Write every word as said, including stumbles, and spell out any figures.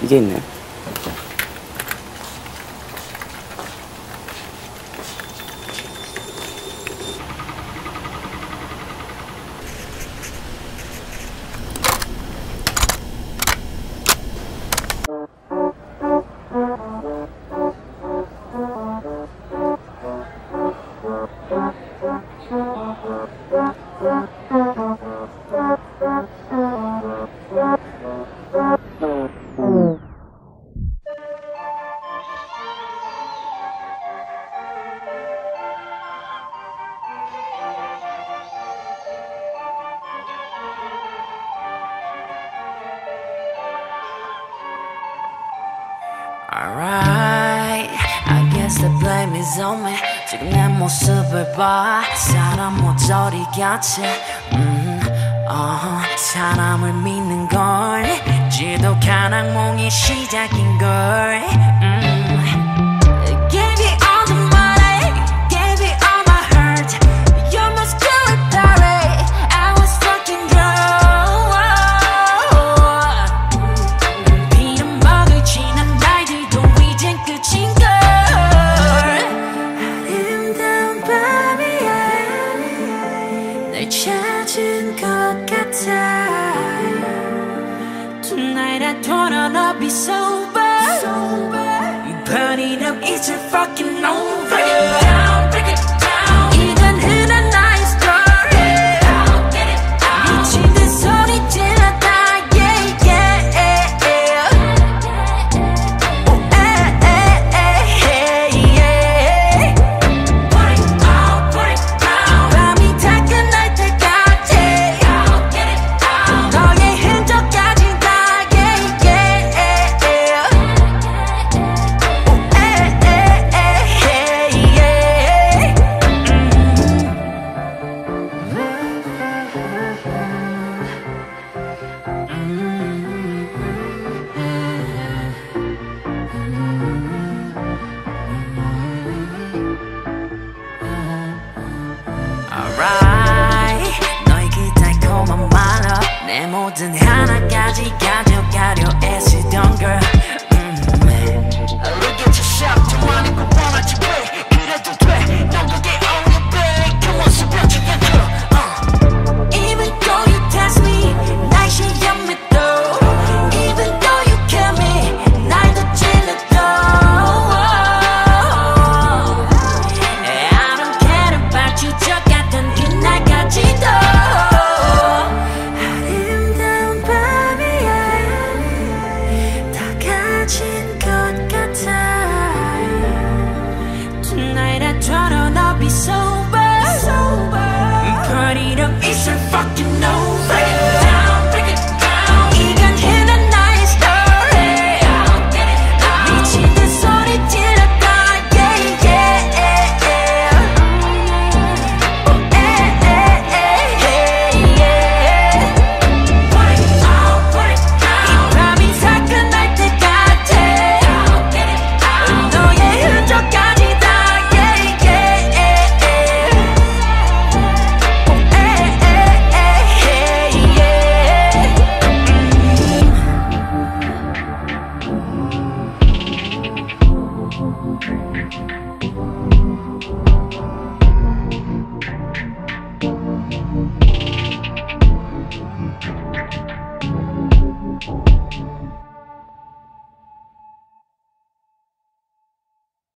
이게 있네. Alright, I guess the blame is on me. 지금 내 모습을 봐 사람 모조리 같이 음, uh, 사람을 믿는 걸 지독한 악몽이 시작인 걸 음. Gave you all the money, gave you all my hurt. You're my spirit party, I was fucking drunk. 비난먹을 지난 날들도 이젠 끝인 걸. 아름다운 밤이야 날 찾은 것 같아. Tonight I turn up, be sober. Burning up, it's a fucking over. Break it down, break it down. 이건 흔한 나의 story. Get it down. 미친 듯 소리 질렀다, yeah, yeah. Oh, eh, eh, eh, yeah. Put it out, put it down. 밤이 다 끝날 때까지. Get it down. 너의 흔적까지 다, yeah, yeah. Alright, 너의 그 달콤한 말로 내 모든 하나까지 가져가려 애쓰던 girl.